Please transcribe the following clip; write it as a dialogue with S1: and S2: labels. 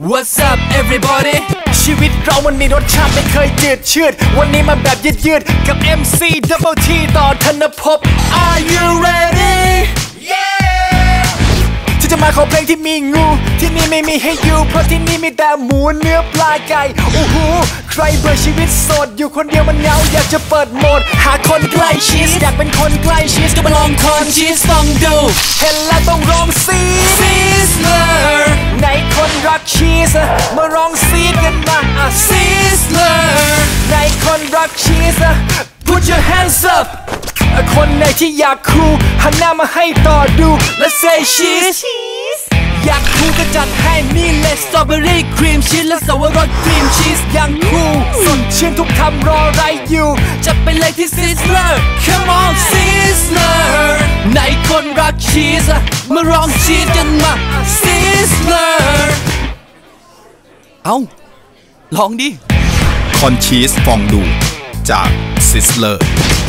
S1: What's up everybody
S2: ชีวิตเรามันมีรสชาติไม่เคยจืดชืดวันนี้มาแบบยืดๆกับ MC Double T ต่อธนภพ Are you ready yeah ฉันจะมาขอเพลงที่มีงูที่นี่ไม่มีให้อยู่เพราะที่นี่มีแต่หมูเนื้อปลาไก่โอ้โหใครเบื่อชีวิตโสดอยู่คนเดียวมันเหงาอยากจะเปิดโหมดหาคนใกล้ชิดอยากเป็นคนใกล้ชิดก็มาลองคอนชีสต้องดูเห็นแล้วต้องร้องซีสเลยไหนคนรักชีสมาร้องซีดกันมาซีสเลยไหนคนรักชีส Put your hands up คนไหนที่อยากคูลหันหน้ามาให้ต่อดู Let's say cheese อยากคูลก็จัดให้นี่เลยสตรอเบอรี่ครีมชีสและสวรสครีมชีสยังคูลสดชื่นทุกคำรออะไรอยู่จะไปเลยที่ซิสเลอร์ Come on ซิสเลอร์ไหนคนรักชีสมาร้องชีสกันมาซิสเลอร์
S1: เอ้าลองดิ
S3: คอนชีสฟองดูจากซิสเลอร์